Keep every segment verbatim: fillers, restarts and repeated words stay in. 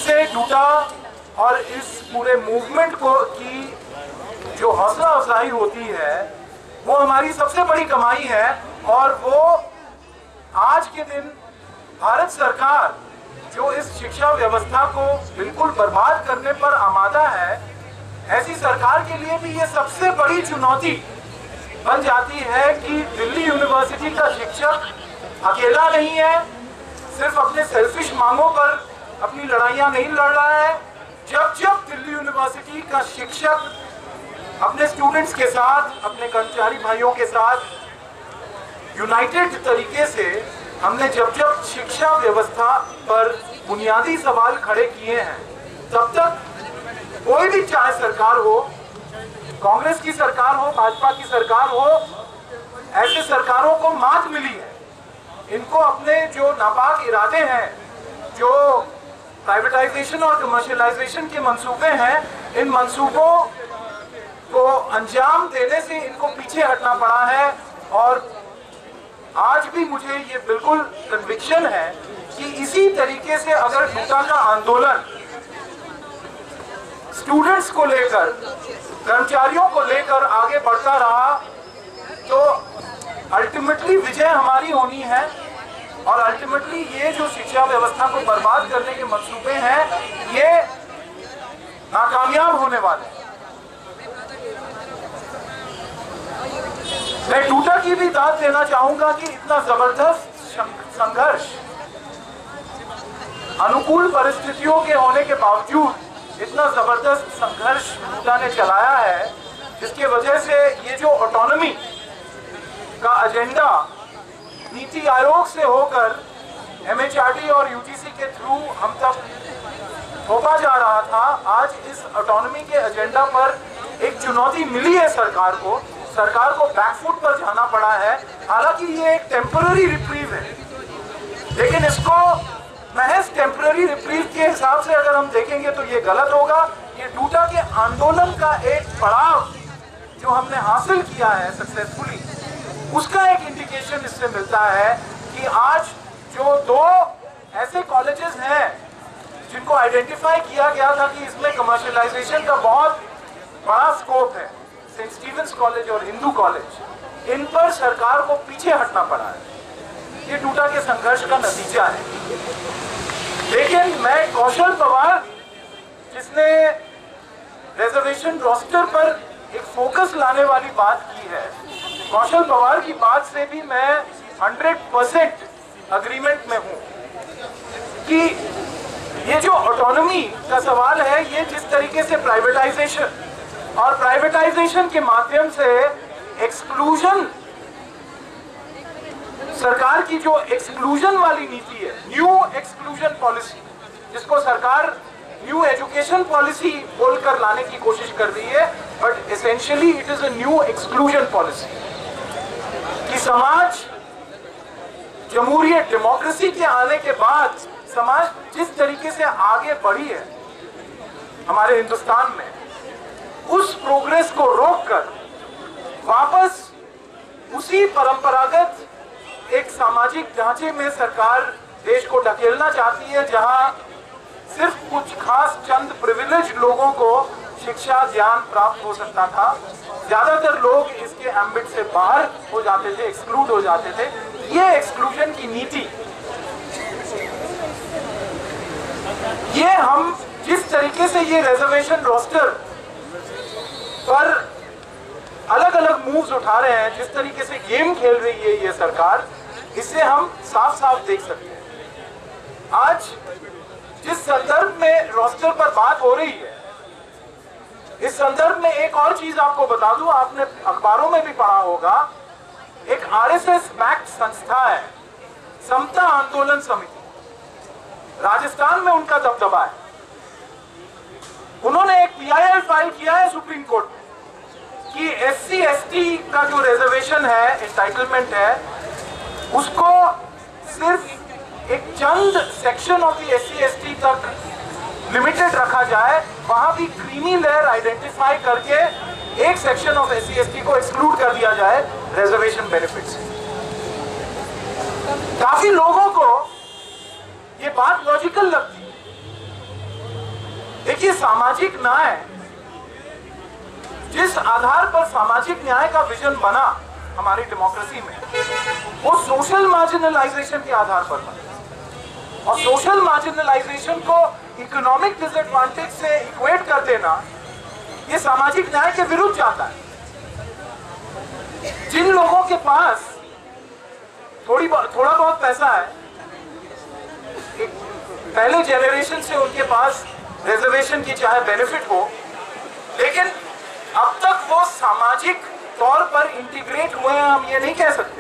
इससे टूटा और इस पूरे मूवमेंट को की जो हौसला अफजाई होती है वो हमारी सबसे बड़ी कमाई है। और वो आज के दिन भारत सरकार जो इस शिक्षा व्यवस्था को बिल्कुल बर्बाद करने पर आमादा है, ऐसी सरकार के लिए भी ये सबसे बड़ी चुनौती बन जाती है कि दिल्ली यूनिवर्सिटी का शिक्षक अकेला नहीं है, सिर्फ अपने सेल्फिश मांगों पर अपनी लड़ाइयां नहीं लड़ रहा है। जब जब दिल्ली यूनिवर्सिटी का शिक्षक अपने स्टूडेंट्स के साथ, अपने कर्मचारी भाइयों के साथ यूनाइटेड तरीके से हमने जब जब शिक्षा व्यवस्था पर बुनियादी सवाल खड़े किए हैं, तब तक कोई भी चाहे सरकार हो, कांग्रेस की सरकार हो, भाजपा की सरकार हो, ऐसे सरकारों को मात मिली है। इनको अपने जो नापाक इरादे हैं, जो प्राइवेटाइजेशन और कमर्शियलाइजेशन के मंसूबे हैं, इन मंसूबों को अंजाम देने से इनको पीछे हटना पड़ा है। और आज भी मुझे ये बिल्कुल कन्विक्शन है कि इसी तरीके से अगर टूटा का आंदोलन स्टूडेंट्स को लेकर, कर्मचारियों को लेकर आगे बढ़ता रहा तो अल्टीमेटली विजय हमारी होनी है। और अल्टीमेटली ये जो शिक्षा व्यवस्था को बर्बाद करने के मंसूबे हैं, ये नाकामयाब होने वाले हैं। मैं टूटा की भी दाद देना चाहूंगा कि इतना जबरदस्त संघर्ष अनुकूल परिस्थितियों के होने के बावजूद इतना जबरदस्त संघर्ष टूटा ने चलाया है, जिसकी वजह से ये जो ऑटोनॉमी का एजेंडा नीति आयोग से होकर एमएचआरडी और यूजीसी के थ्रू हम तक थोपा जा रहा था, आज इस ऑटोनॉमी के एजेंडा पर एक चुनौती मिली है सरकार को। सरकार को बैकफुट पर जाना पड़ा है। हालांकि ये एक टेम्पररी रिप्रीव है, लेकिन इसको महज टेम्पररी रिप्रीव के हिसाब से अगर हम देखेंगे तो ये गलत होगा। ये टूटा के आंदोलन का एक पड़ाव जो हमने हासिल किया है सक्सेसफुली, उसका एक इंडिकेशन इससे मिलता है कि आज जो दो ऐसे कॉलेजेस हैं जिनको आइडेंटिफाई किया गया था कि इसमें कमर्शियलाइजेशन का बहुत बड़ा स्कोप है, सेंट स्टीफेंस कॉलेज और हिंदू कॉलेज, इन पर सरकार को पीछे हटना पड़ा है। ये टूटा के संघर्ष का नतीजा है। लेकिन मैं कौशल पवार, जिसने रिजर्वेशन रोस्टर पर एक फोकस लाने वाली बात की है, कौशल पवार की बात से भी मैं हंड्रेड परसेंट अग्रीमेंट में हूं कि ये जो ऑटोनॉमी का सवाल है, ये जिस तरीके से प्राइवेटाइजेशन और प्राइवेटाइजेशन के माध्यम से एक्सक्लूजन, सरकार की जो एक्सक्लूजन वाली नीति है, न्यू एक्सक्लूजन पॉलिसी, जिसको सरकार न्यू एजुकेशन पॉलिसी बोलकर लाने की कोशिश कर रही है, but essentially it is a new exclusion policy. कि समाज जमहूरियत, डेमोक्रेसी के आने के बाद समाज जिस तरीके से आगे बढ़ी है हमारे हिंदुस्तान में, उस प्रोग्रेस को रोककर वापस उसी परंपरागत एक सामाजिक ढांचे में सरकार देश को ढकेलना चाहती है, जहां सिर्फ कुछ खास चंद प्रिविलेज लोगों को शिक्षा ज्ञान प्राप्त हो सकता था। ज्यादातर लोग इसके एम्बिट से बाहर हो जाते थे, एक्सक्लूड हो जाते थे। ये एक्सक्लूजन की नीति, ये हम जिस तरीके से ये रिजर्वेशन रोस्टर पर अलग अलग मूव्स उठा रहे हैं, जिस तरीके से गेम खेल रही है ये सरकार, इससे हम साफ साफ देख सकते हैं। आज जिस संदर्भ में रोस्टर पर बात हो रही है, इस संदर्भ में एक और चीज आपको बता दूं, आपने अखबारों में भी पढ़ा होगा, एक आरएसएस बैक्ड संस्था है समता आंदोलन समिति, राजस्थान में उनका दबदबा है। उन्होंने एक पीआईएल फाइल किया है सुप्रीम कोर्ट में कि एससी एसटी का जो रिजर्वेशन है, एंटाइटलमेंट है, उसको सिर्फ एक चंद section of the SC ST तक लिमिटेड रखा जाए। वहां भी क्रीमी लेयर आइडेंटिफाई करके एक सेक्शन ऑफ एससी एसटी को एक्सक्लूड कर दिया जाए रिजर्वेशन बेनिफिट से। काफी लोगों को ये बात लॉजिकल लगती है, देखिए, सामाजिक न्याय, जिस आधार पर सामाजिक न्याय का विजन बना हमारी डेमोक्रेसी में, वो सोशल मार्जिनलाइजेशन के आधार पर बना। और सोशल मार्जिनलाइजेशन को इकोनॉमिक डिसएडवांटेज से इक्वेट कर देना, ये सामाजिक न्याय के विरुद्ध जाता है। जिन लोगों के पास थोड़ी थोड़ा बहुत पैसा है, एक पहले जेनरेशन से उनके पास रिजर्वेशन की चाहे बेनिफिट हो, लेकिन अब तक वो सामाजिक तौर पर इंटीग्रेट हुए हैं, हम ये नहीं कह सकते।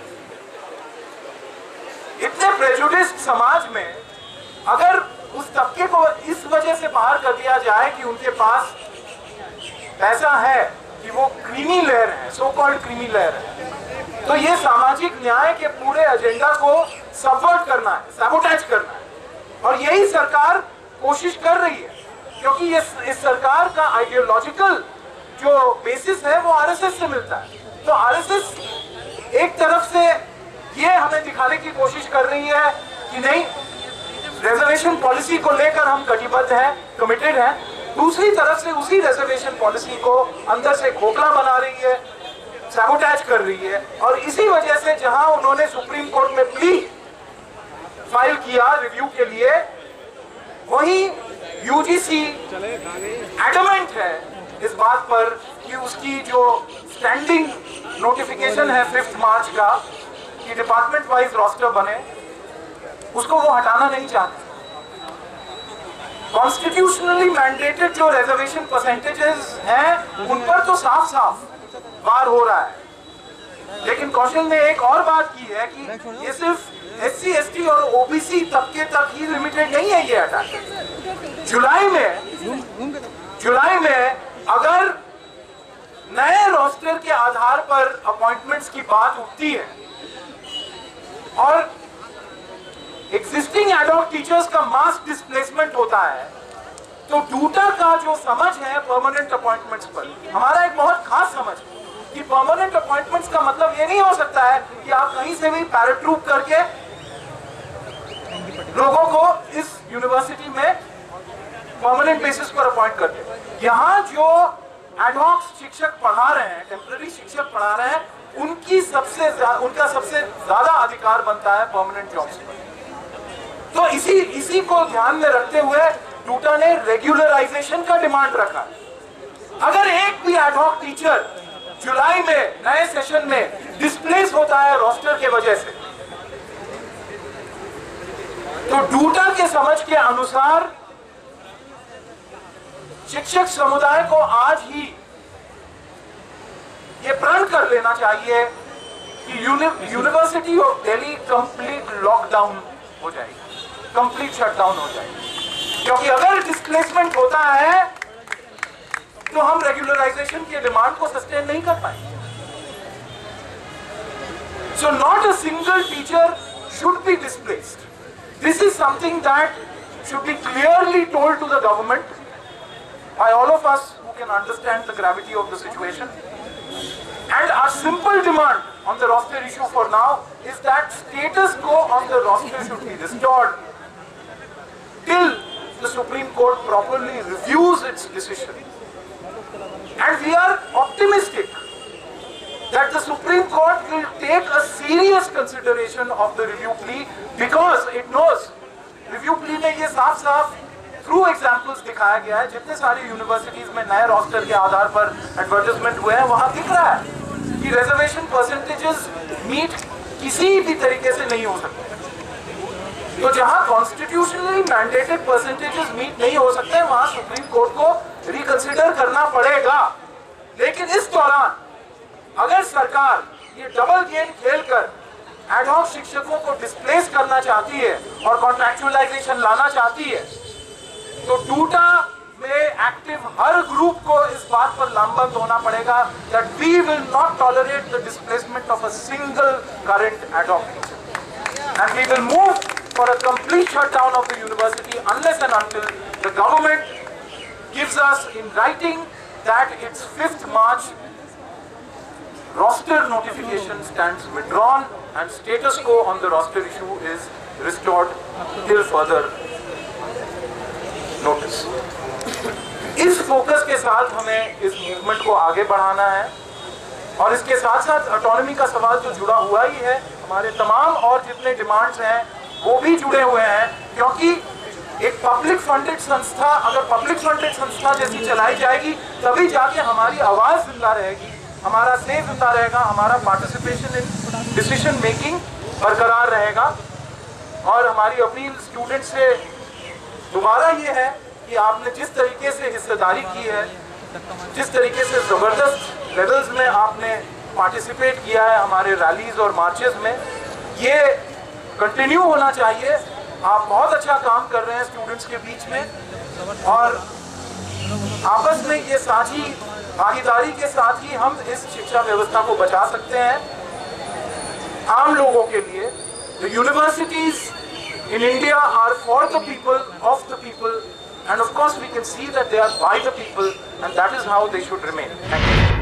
इतने प्रेजुडिस्ड समाज में अगर उस तबके को इस वजह से बाहर कर दिया जाए कि उनके पास पैसा है, कि वो क्रीमी लेयर है, सो कॉल्ड क्रीमी लेयर है, तो ये सामाजिक न्याय के पूरे एजेंडा को सबवर्ट करना है, सैबोटेज करना है। और यही सरकार कोशिश कर रही है, क्योंकि ये इस सरकार का आइडियोलॉजिकल जो बेसिस है वो आरएसएस से मिलता है। तो आरएसएस एक तरफ से ये हमें दिखाने की कोशिश कर रही है कि नहीं, रिजर्वेशन पॉलिसी को लेकर हम कटिबद्ध हैं, कमिटेड हैं। दूसरी तरफ से उसी रिजर्वेशन पॉलिसी को अंदर से खोखला बना रही है, सैबोटेज कर रही है। और इसी वजह से जहां उन्होंने सुप्रीम कोर्ट में प्ली फाइल किया रिव्यू के लिए, वहीं यूजीसी एडमेंट है इस बात पर कि उसकी जो स्टैंडिंग नोटिफिकेशन है फिफ्थ मार्च का कि डिपार्टमेंट वाइज रोस्टर बने, उसको वो हटाना नहीं चाहते। कॉन्स्टिट्यूशनली मैंडेटेड जो रिजर्वेशन परसेंटेजेस हैं, उन पर तो साफ साफ वार हो रहा है। लेकिन कौशल ने एक और बात की है कि ये सिर्फ एस सी एस टी और ओबीसी तबके तक ही लिमिटेड नहीं है ये अटैक। जुलाई में जुलाई में अगर नए रोस्टर के आधार पर अपॉइंटमेंट्स की बात उठती है और एग्जिस्टिंग एडॉक टीचर्स का मास डिस्प्लेसमेंट होता है, तो डूटा का जो समझ है परमानेंट अपॉइंटमेंट्स पर, हमारा एक बहुत खास समझ है कि परमानेंट अपॉइंटमेंट्स का मतलब ये नहीं हो सकता है कि आप कहीं से भी पैराट्रूप करके लोगों को इस यूनिवर्सिटी में परमानेंट बेसिस पर अपॉइंट करते हैं। यहाँ जो एडहॉक शिक्षक पढ़ा रहे हैं, टेम्पररी शिक्षक पढ़ा रहे हैं, उनकी सबसे उनका सबसे ज्यादा अधिकार बनता है परमानेंट जॉब्स पर। तो इसी इसी को ध्यान में रखते हुए डूटा ने रेगुलराइजेशन का डिमांड रखा। अगर एक भी एडहॉक टीचर जुलाई में नए सेशन में डिस्प्लेस होता है रोस्टर के वजह से, तो डूटा के समझ के अनुसार शिक्षक समुदाय को आज ही ये प्रण कर लेना चाहिए कि university of Delhi complete lockdown हो जाएगी, कंप्लीट शटडाउन हो जाएगी। क्योंकि अगर डिस्प्लेसमेंट होता है तो हम रेगुलराइजेशन के डिमांड को सस्टेन नहीं कर पाएंगे। So not a single teacher should be displaced. This is something that should be clearly told to the government by all of us who can understand the gravity of the situation. And our simple demand on the roster issue for now is that status quo on the roster should be restored till the Supreme Court properly reviews its decision. And we are optimistic that the Supreme Court will take a serious consideration of the review plea, because it knows review plea में ये साफ साफ through examples दिखाया गया है। जितने सारी universities में नए रोस्टर के आधार पर एडवर्टाइजमेंट हुए हैं, वहां दिख रहा है कि रिजर्वेशन परसेंटेजेस मीट किसी भी तरीके से नहीं हो सकते। तो जहां कॉन्स्टिट्यूशनली मैंडेटेड परसेंटेजेस मीट नहीं हो सकते, वहां सुप्रीम कोर्ट को रिकंसिडर करना पड़ेगा। लेकिन इस दौरान अगर सरकार ये डबल गेम खेलकर एडहॉक शिक्षकों को डिस्प्लेस करना चाहती है और कॉन्ट्रैक्चुअलाइजेशन लाना चाहती है, तो डूटा में एक्टिव हर ग्रुप को इस बात पर लामबंद होना पड़ेगा that we will not tolerate the displacement of a single current ad-hoc teacher, and we will move for a complete shutdown of the university unless and until the government gives us in writing that its fifth March roster notification stands withdrawn and status quo on the roster issue is restored till further notice. इस focus के साथ हमें इस movement को आगे बढ़ाना है और इसके साथ साथ ऑटोनॉमी का सवाल जो जुड़ा हुआ ही है, हमारे तमाम और जितने डिमांड्स हैं वो भी जुड़े हुए हैं, क्योंकि एक पब्लिक फंडेड संस्था अगर पब्लिक फंडेड संस्था जैसी चलाई जाएगी तभी जाके हमारी आवाज़ जिंदा रहेगी, हमारा से जिंदा रहेगा, हमारा पार्टिसिपेशन इन डिसीजन मेकिंग बरकरार रहेगा। और हमारी अपील स्टूडेंट से दोबारा ये है कि आपने जिस तरीके से हिस्सेदारी की है, जिस तरीके से ज़बरदस्त लेवल्स में आपने पार्टिसिपेट किया है हमारे रैलीज और मार्चेस में, ये कंटिन्यू होना चाहिए। आप बहुत अच्छा काम कर रहे हैं स्टूडेंट्स के बीच में और आपस में ये साझी भागीदारी के साथ ही हम इस शिक्षा व्यवस्था को बचा सकते हैं आम लोगों के लिए। The universities in India are for the people, of the people, and of course we can see that they are by the people, and that is how they should remain. Thank you.